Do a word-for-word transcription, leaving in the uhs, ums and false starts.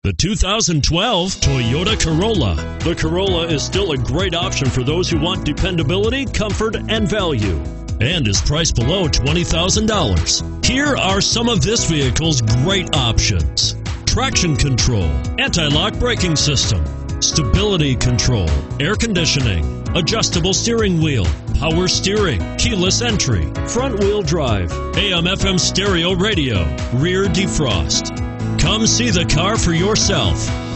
The two thousand twelve Toyota Corolla. The Corolla is still a great option for those who want dependability, comfort, and value, and is priced below twenty thousand dollars. Here are some of this vehicle's great options: traction control, anti-lock braking system, stability control, air conditioning, adjustable steering wheel, power steering, keyless entry, front wheel drive, A M F M stereo radio, rear defrost. Come see the car for yourself.